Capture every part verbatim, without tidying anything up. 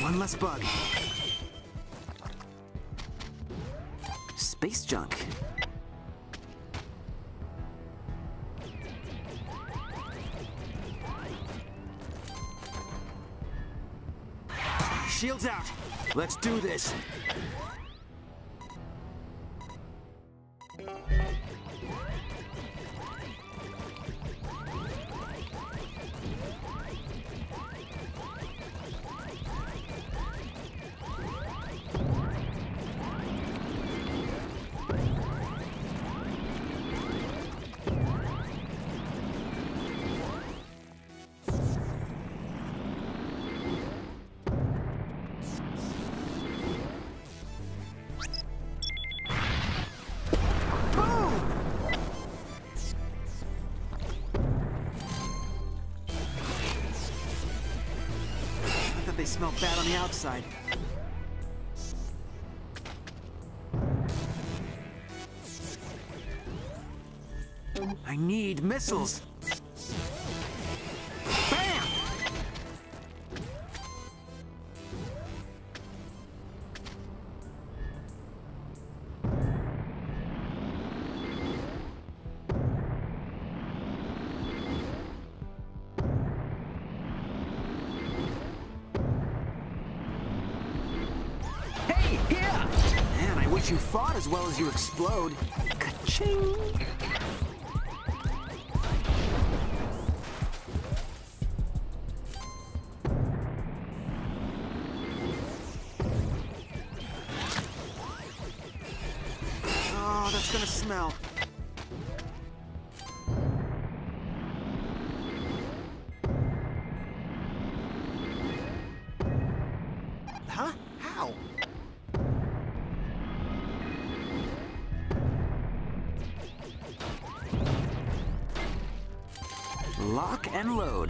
One less bug. Space junk. Shields out. Let's do this. They smell bad on the outside. I need missiles. Bam! Man, I wish you fought as well as you explode. Ka-ching! Oh, that's gonna smell. Huh? How? Lock and load.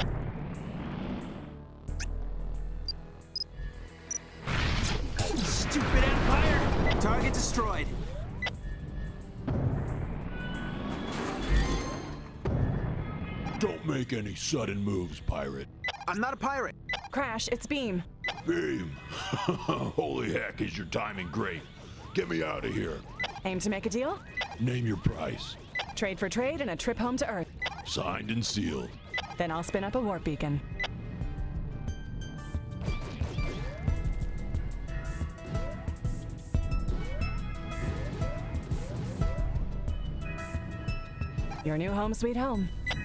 Stupid Empire! Target destroyed. Don't make any sudden moves, pirate. I'm not a pirate. Crash, it's Beam. Beam. Holy heck, is your timing great. Get me out of here. Aim to make a deal? Name your price. Trade for trade and a trip home to Earth. Signed and sealed. Then I'll spin up a warp beacon. Your new home, sweet home.